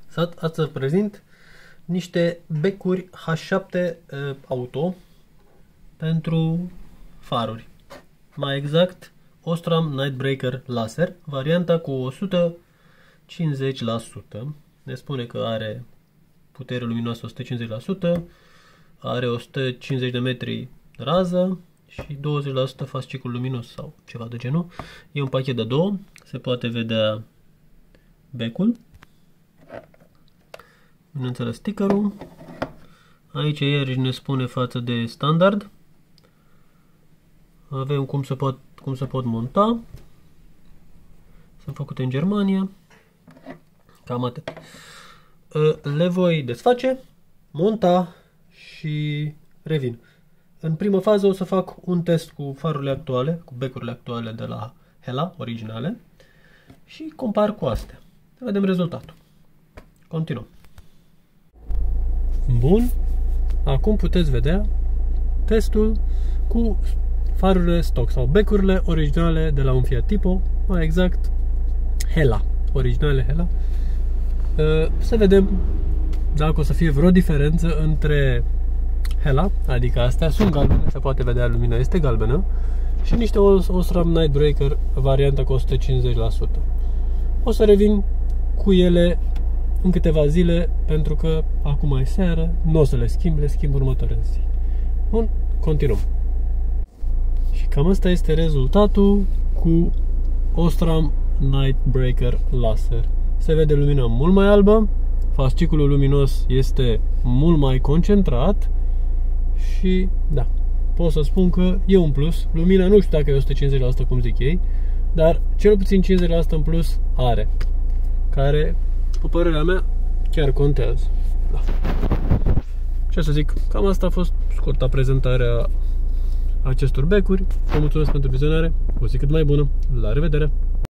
Ați să prezint niște becuri H7 auto pentru faruri. Mai exact, Osram Nightbreaker Laser, varianta cu 150%. Ne spune că are putere luminoasă 150%, are 150 de metri rază și 20% fascicul luminos sau ceva de genul. E un pachet de două, se poate vedea becul, bineînțeles stickerul. Aici iarăși ne spune față de standard. Avem cum se pot monta. Sunt făcute în Germania. Cam atât. Le voi desface, monta și revin. În primă fază o să fac un test cu farurile actuale, cu becurile actuale de la Hella, originale, și compar cu astea. Să vedem rezultatul. Continuăm. Bun. Acum puteți vedea testul cu farurile stock sau becurile originale de la un Fiat Tipo, mai exact Hella, originale Hella. Să vedem dacă o să fie vreo diferență între Hella, adică astea sunt galbene, se poate vedea lumina este galbenă, și niște Osram Nightbreaker varianta cu 150%. O să revin cu ele în câteva zile, pentru că acum e seară, nu o să le schimb următoarea zi. Bun, continuăm. Și cam asta este rezultatul cu Osram Nightbreaker Laser. Se vede lumina mult mai albă, fasciculul luminos este mult mai concentrat și da, pot să spun că e un plus. Lumina nu știu dacă e 150% cum zic ei, dar cel puțin 50% în plus are, care, cu părerea mea, chiar contează. Da. Ce să zic, cam asta a fost scurta prezentarea acestor becuri. Vă mulțumesc pentru vizionare, o zi cât mai bună, la revedere!